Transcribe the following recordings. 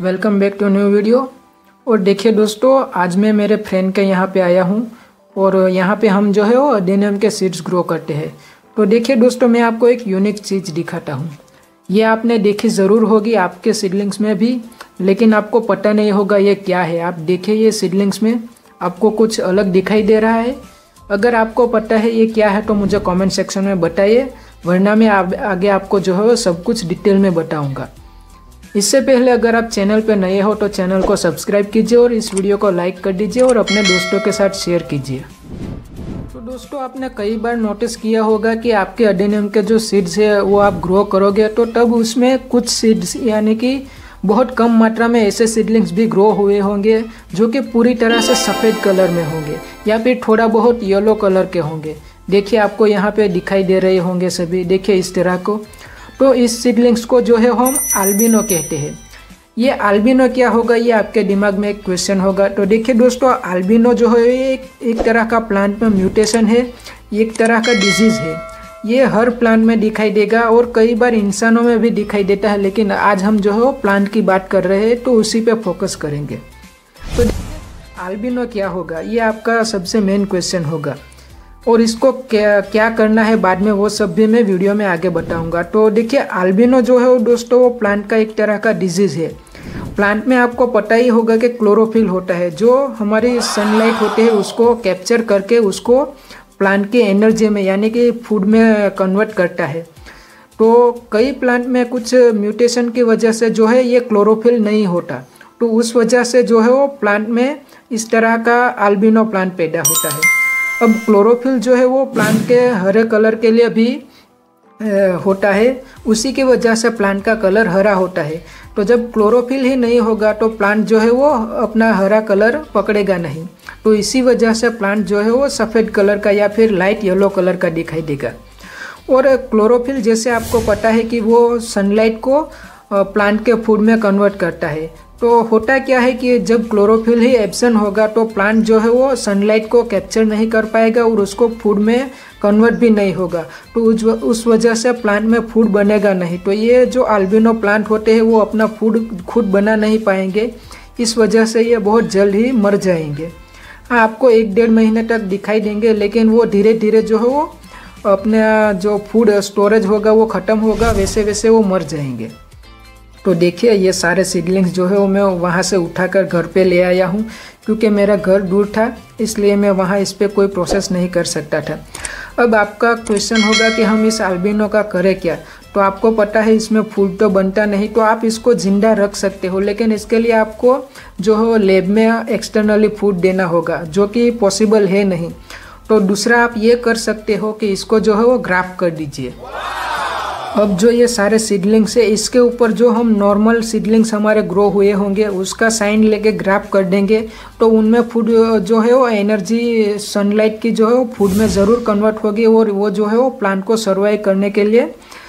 Welcome back to new video. और देखिए दोस्तों, आज मैं मेरे फ्रेंड के यहाँ पे आया हूँ और यहाँ पे हम जो है वो अडेनियम के सीड्स ग्रो करते हैं। तो देखिए दोस्तों, मैं आपको एक यूनिक चीज़ दिखाता हूँ। ये आपने देखी ज़रूर होगी आपके सीडलिंग्स में भी, लेकिन आपको पता नहीं होगा ये क्या है। आप देखिए ये सीडलिंग्स में आपको कुछ अलग दिखाई दे रहा है। अगर आपको पता है ये क्या है तो मुझे कमेंट सेक्शन में बताइए, वरना मैं आगे आपको जो है वो सब कुछ डिटेल में बताऊँगा। इससे पहले अगर आप चैनल पर नए हो तो चैनल को सब्सक्राइब कीजिए और इस वीडियो को लाइक कर दीजिए और अपने दोस्तों के साथ शेयर कीजिए। तो दोस्तों, आपने कई बार नोटिस किया होगा कि आपके अडेनियम के जो सीड्स है वो आप ग्रो करोगे तो तब उसमें कुछ सीड्स यानी कि बहुत कम मात्रा में ऐसे सीडलिंग्स भी ग्रो हुए होंगे जो कि पूरी तरह से सफ़ेद कलर में होंगे या फिर थोड़ा बहुत येलो कलर के होंगे। देखिए आपको यहाँ पे दिखाई दे रहे होंगे सभी, देखिए इस तरह को। तो इस सीडलिंग्स को जो है हम अल्बिनो कहते हैं। ये अल्बिनो क्या होगा, ये आपके दिमाग में एक क्वेश्चन होगा। तो देखिए दोस्तों, अल्बिनो जो है ये एक तरह का प्लांट में म्यूटेशन है, एक तरह का डिजीज़ है। ये हर प्लांट में दिखाई देगा और कई बार इंसानों में भी दिखाई देता है, लेकिन आज हम जो है वो प्लांट की बात कर रहे हैं तो उसी पे फोकस करेंगे। तो अल्बिनो क्या होगा, ये आपका सबसे मेन क्वेश्चन होगा और इसको क्या करना है बाद में वो सब भी मैं वीडियो में आगे बताऊंगा। तो देखिए, अल्बिनो जो है वो दोस्तों वो प्लांट का एक तरह का डिजीज़ है। प्लांट में आपको पता ही होगा कि क्लोरोफिल होता है जो हमारी सनलाइट होती है उसको कैप्चर करके उसको प्लांट की एनर्जी में यानी कि फूड में कन्वर्ट करता है। तो कई प्लांट में कुछ म्यूटेशन की वजह से जो है ये क्लोरोफिल नहीं होता, तो उस वजह से जो है वो प्लांट में इस तरह का अल्बिनो प्लांट पैदा होता है। अब क्लोरोफिल जो है वो प्लांट के हरे कलर के लिए भी होता है, उसी की वजह से प्लांट का कलर हरा होता है। तो जब क्लोरोफिल ही नहीं होगा तो प्लांट जो है वो अपना हरा कलर पकड़ेगा नहीं, तो इसी वजह से प्लांट जो है वो सफ़ेद कलर का या फिर लाइट येलो कलर का दिखाई देगा। और क्लोरोफिल जैसे आपको पता है कि वो सनलाइट को प्लांट के फूड में कन्वर्ट करता है। तो होता क्या है कि जब क्लोरोफिल ही एब्सेंट होगा तो प्लांट जो है वो सनलाइट को कैप्चर नहीं कर पाएगा और उसको फूड में कन्वर्ट भी नहीं होगा, तो उस वजह से प्लांट में फूड बनेगा नहीं। तो ये जो अल्बिनो प्लांट होते हैं वो अपना फूड खुद बना नहीं पाएंगे, इस वजह से ये बहुत जल्द ही मर जाएंगे। हाँ, आपको 1-1.5 महीने तक दिखाई देंगे, लेकिन वो धीरे धीरे जो है वो अपना जो फूड स्टोरेज होगा वो ख़त्म होगा, वैसे वैसे वो मर जाएंगे। तो देखिए ये सारे सीडलिंग्स जो है वो मैं वहाँ से उठाकर घर पे ले आया हूँ, क्योंकि मेरा घर दूर था इसलिए मैं वहाँ इस पर कोई प्रोसेस नहीं कर सकता था। अब आपका क्वेश्चन होगा कि हम इस अल्बिनो का करें क्या। तो आपको पता है इसमें फूड तो बनता नहीं, तो आप इसको ज़िंदा रख सकते हो, लेकिन इसके लिए आपको जो है लैब में एक्सटर्नली फूड देना होगा, जो कि पॉसिबल है नहीं। तो दूसरा आप ये कर सकते हो कि इसको जो है वो ग्राफ्ट कर दीजिए। अब जो ये सारे सीडलिंग्स है इसके ऊपर जो हम नॉर्मल सीडलिंग्स हमारे ग्रो हुए होंगे उसका साइन लेके ग्राफ्ट कर देंगे, तो उनमें फूड जो है वो एनर्जी सनलाइट की जो है वो फूड में ज़रूर कन्वर्ट होगी और वो जो है वो प्लांट को सर्वाइव करने के लिए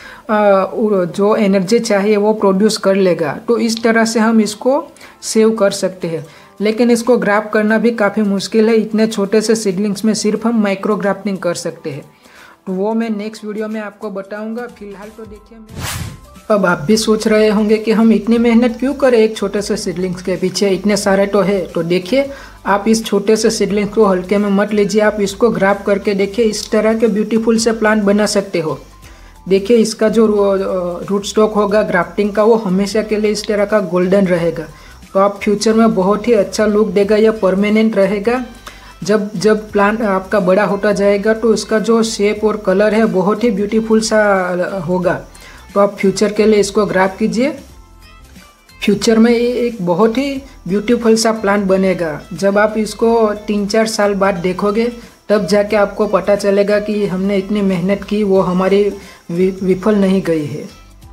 जो एनर्जी चाहिए वो प्रोड्यूस कर लेगा। तो इस तरह से हम इसको सेव कर सकते हैं, लेकिन इसको ग्राफ्ट करना भी काफ़ी मुश्किल है। इतने छोटे से सीडलिंग्स में सिर्फ हम माइक्रो ग्राफ्टिंग कर सकते हैं, तो वो मैं नेक्स्ट वीडियो में आपको बताऊंगा। फिलहाल तो देखिए, अब आप भी सोच रहे होंगे कि हम इतनी मेहनत क्यों करें एक छोटे से सीडलिंग्स के पीछे, इतने सारे तो है। तो देखिए, आप इस छोटे से सीडलिंग्स को हल्के में मत लीजिए, आप इसको ग्राफ्ट करके देखिए, इस तरह के ब्यूटीफुल से प्लांट बना सकते हो। देखिए इसका जो रूट स्टॉक होगा ग्राफ्टिंग का वो हमेशा के लिए इस तरह का गोल्डन रहेगा, तो आप फ्यूचर में बहुत ही अच्छा लुक देगा, यह परमानेंट रहेगा। जब प्लांट आपका बड़ा होता जाएगा तो उसका जो शेप और कलर है बहुत ही ब्यूटीफुल सा होगा। तो आप फ्यूचर के लिए इसको ग्राफ्ट कीजिए, फ्यूचर में ये एक बहुत ही ब्यूटीफुल सा प्लांट बनेगा। जब आप इसको 3-4 साल बाद देखोगे तब जाके आपको पता चलेगा कि हमने इतनी मेहनत की वो हमारी विफल नहीं गई है।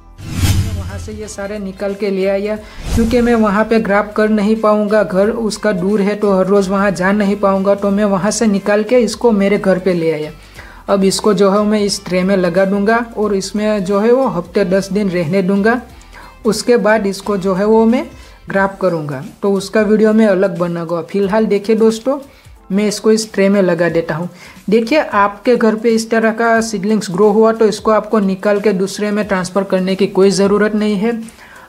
से ये सारे निकल के ले आया, क्योंकि मैं वहाँ पे ग्राफ्ट कर नहीं पाऊँगा, घर उसका दूर है तो हर रोज़ वहाँ जा नहीं पाऊँगा, तो मैं वहाँ से निकाल के इसको मेरे घर पे ले आया। अब इसको जो है मैं इस ट्रे में लगा दूँगा और इसमें जो है वो हफ्ते 10 दिन रहने दूँगा। उसके बाद इसको जो है वो मैं ग्राफ्ट करूँगा, तो उसका वीडियो मैं अलग बनाऊँगा। फिलहाल देखिए दोस्तों, मैं इसको इस ट्रे में लगा देता हूँ। देखिए आपके घर पे इस तरह का सीडलिंग्स ग्रो हुआ तो इसको आपको निकाल के दूसरे में ट्रांसफ़र करने की कोई ज़रूरत नहीं है।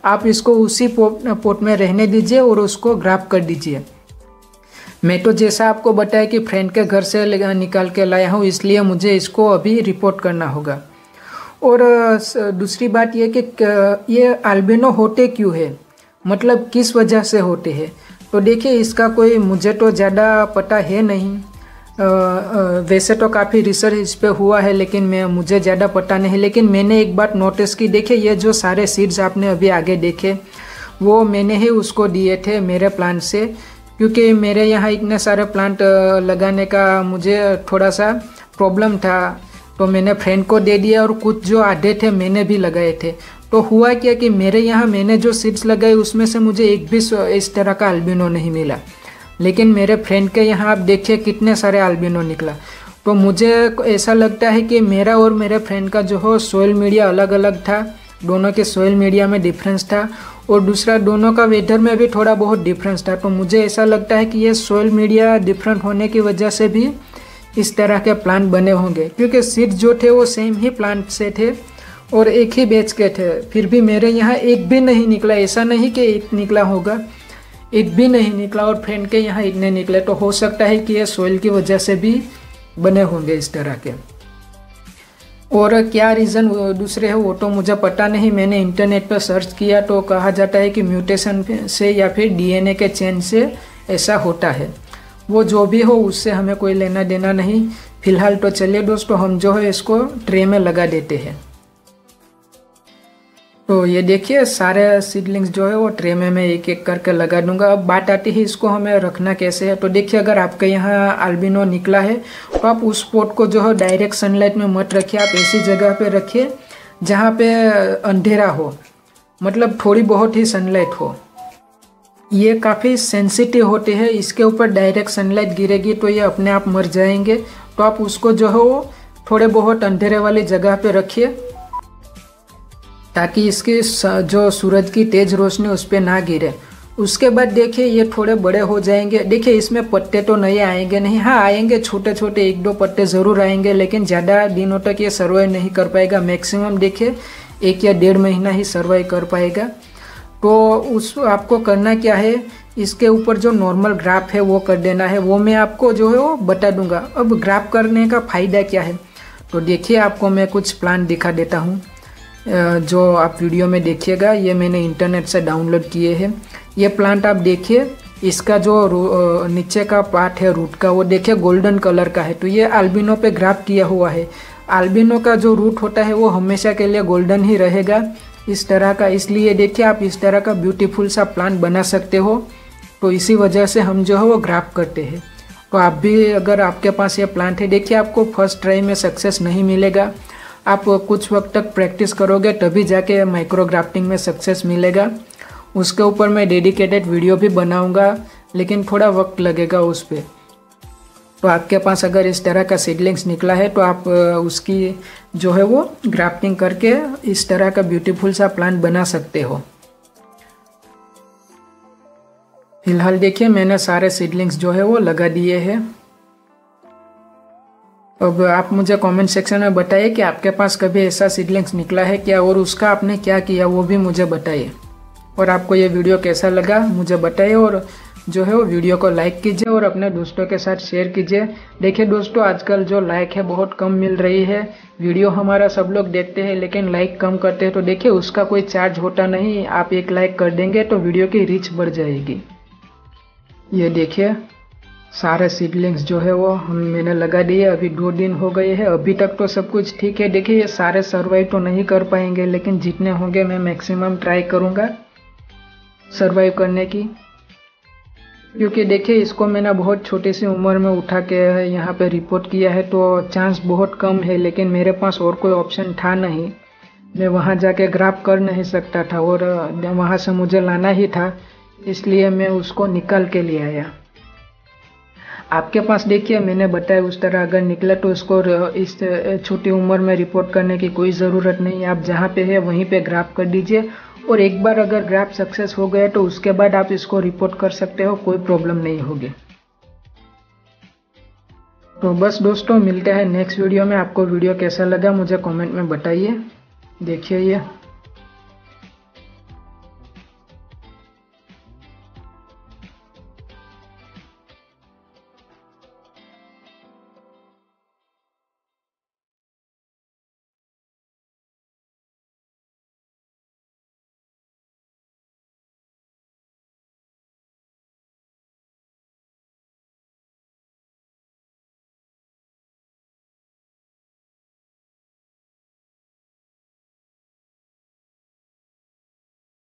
आप इसको उसी पोट में रहने दीजिए और उसको ग्राफ कर दीजिए। मैं तो जैसा आपको बताया कि फ्रेंड के घर से निकाल के लाया हूँ, इसलिए मुझे इसको अभी रिपोर्ट करना होगा। और दूसरी बात ये कि ये अल्बिनो होते क्यों है, मतलब किस वजह से होते हैं। तो देखिए इसका कोई मुझे तो ज़्यादा पता है नहीं। वैसे तो काफ़ी रिसर्च इस पे हुआ है, लेकिन मुझे ज़्यादा पता नहीं। लेकिन मैंने एक बात नोटिस की, देखिए ये जो सारे सीड्स आपने अभी आगे देखे वो मैंने ही उसको दिए थे मेरे प्लांट से, क्योंकि मेरे यहाँ इतने सारे प्लांट लगाने का मुझे थोड़ा सा प्रॉब्लम था, तो मैंने फ्रेंड को दे दिया और कुछ जो आधे थे मैंने भी लगाए थे। तो हुआ क्या कि मेरे यहाँ मैंने जो सीड्स लगाए उसमें से मुझे एक भी इस तरह का अल्बिनो नहीं मिला, लेकिन मेरे फ्रेंड के यहाँ आप देखिए कितने सारे अल्बिनो निकला। तो मुझे ऐसा लगता है कि मेरा और मेरे फ्रेंड का जो हो सोइल मीडिया अलग अलग था, दोनों के सोइल मीडिया में डिफरेंस था, और दूसरा दोनों का वेदर में भी थोड़ा बहुत डिफरेंस था। तो मुझे ऐसा लगता है कि ये सोइल मीडिया डिफरेंट होने की वजह से भी इस तरह के प्लांट बने होंगे, क्योंकि सीड्स जो थे वो सेम ही प्लांट से थे और एक ही बैच के थे, फिर भी मेरे यहाँ एक भी नहीं निकला। ऐसा नहीं कि एक निकला होगा, एक भी नहीं निकला, और फ्रेंड के यहाँ इतने निकले। तो हो सकता है कि ये सोइल की वजह से भी बने होंगे इस तरह के। और क्या रीज़न दूसरे है वो तो मुझे पता नहीं। मैंने इंटरनेट पर सर्च किया तो कहा जाता है कि म्यूटेशन से या फिर डीएनए के चेंज से ऐसा होता है। वो जो भी हो उससे हमें कोई लेना देना नहीं। फिलहाल तो चलिए दोस्तों हम जो है इसको ट्रे में लगा देते हैं। तो ये देखिए सारे सीडलिंग्स जो है वो ट्रे में मैं एक एक करके लगा दूंगा। अब बात आती है इसको हमें रखना कैसे है। तो देखिए अगर आपके यहाँ अल्बिनो निकला है तो आप उस पॉट को जो है डायरेक्ट सनलाइट में मत रखिए, आप ऐसी जगह पे रखिए जहाँ पे अंधेरा हो, मतलब थोड़ी बहुत ही सनलाइट हो। ये काफ़ी सेंसिटिव होते हैं, इसके ऊपर डायरेक्ट सनलाइट गिरेगी तो ये अपने आप मर जाएंगे। तो आप उसको जो है वो थोड़े बहुत अंधेरे वाली जगह पे रखिए, ताकि इसकी जो सूरज की तेज़ रोशनी उस पर ना गिरे। उसके बाद देखिए ये थोड़े बड़े हो जाएंगे। देखिए इसमें पत्ते तो नहीं आएंगे, नहीं, हाँ आएंगे, छोटे छोटे एक दो पत्ते ज़रूर आएंगे, लेकिन ज़्यादा दिनों तक ये सर्वाइव नहीं कर पाएगा। मैक्सिमम देखिए 1 या 1.5 महीना ही सर्वाइव कर पाएगा। तो उस आपको करना क्या है, इसके ऊपर जो नॉर्मल ग्राफ है वो कर देना है। वो मैं आपको जो है वो बता दूंगा। अब ग्राफ करने का फ़ायदा क्या है, तो देखिए आपको मैं कुछ प्लान दिखा देता हूँ जो आप वीडियो में देखिएगा। ये मैंने इंटरनेट से डाउनलोड किए हैं। ये प्लांट आप देखिए, इसका जो नीचे का पार्ट है रूट का वो देखिए गोल्डन कलर का है। तो ये अल्बिनो पे ग्राफ किया हुआ है। अल्बिनो का जो रूट होता है वो हमेशा के लिए गोल्डन ही रहेगा इस तरह का, इसलिए देखिए आप इस तरह का ब्यूटीफुल सा प्लांट बना सकते हो। तो इसी वजह से हम जो है वो ग्राफ करते हैं। तो आप भी अगर आपके पास ये प्लांट है, देखिए आपको फर्स्ट ट्राई में सक्सेस नहीं मिलेगा, आप कुछ वक्त तक प्रैक्टिस करोगे तभी जाके माइक्रो ग्राफ्टिंग में सक्सेस मिलेगा। उसके ऊपर मैं डेडिकेटेड वीडियो भी बनाऊंगा, लेकिन थोड़ा वक्त लगेगा उस पर। तो आपके पास अगर इस तरह का सीडलिंग्स निकला है तो आप उसकी जो है वो ग्राफ्टिंग करके इस तरह का ब्यूटीफुल सा प्लांट बना सकते हो। फिलहाल देखिए मैंने सारे सीडलिंग्स जो है वो लगा दिए हैं। अब आप मुझे कमेंट सेक्शन में बताइए कि आपके पास कभी ऐसा सीडलिंग्स निकला है क्या, और उसका आपने क्या किया वो भी मुझे बताइए। और आपको ये वीडियो कैसा लगा मुझे बताइए, और जो है वो वीडियो को लाइक कीजिए और अपने दोस्तों के साथ शेयर कीजिए। देखिए दोस्तों आजकल जो लाइक है बहुत कम मिल रही है। वीडियो हमारा सब लोग देखते हैं लेकिन लाइक कम करते हैं। तो देखिए उसका कोई चार्ज होता नहीं, आप एक लाइक कर देंगे तो वीडियो की रीच बढ़ जाएगी। ये देखिए सारे सीडलिंग्स जो है वो मैंने लगा दिए। अभी 2 दिन हो गए हैं, अभी तक तो सब कुछ ठीक है। देखिए ये सारे सर्वाइव तो नहीं कर पाएंगे, लेकिन जितने होंगे मैं मैक्सिमम ट्राई करूँगा सर्वाइव करने की। क्योंकि देखिए इसको मैंने बहुत छोटी सी उम्र में उठा के यहाँ पे रिपोर्ट किया है, तो चांस बहुत कम है। लेकिन मेरे पास और कोई ऑप्शन था नहीं, मैं वहाँ जाके ग्राफ कर नहीं सकता था और वहाँ से मुझे लाना ही था, इसलिए मैं उसको निकाल के ले आया। आपके पास देखिए मैंने बताया उस तरह अगर निकला तो उसको इस छोटी उम्र में रिपोर्ट करने की कोई ज़रूरत नहीं है। आप जहाँ पे है वहीं पे ग्राफ कर दीजिए, और एक बार अगर ग्राफ सक्सेस हो गया तो उसके बाद आप इसको रिपोर्ट कर सकते हो, कोई प्रॉब्लम नहीं होगी। तो बस दोस्तों मिलते हैं नेक्स्ट वीडियो में। आपको वीडियो कैसा लगा मुझे कमेंट में बताइए। देखिए ये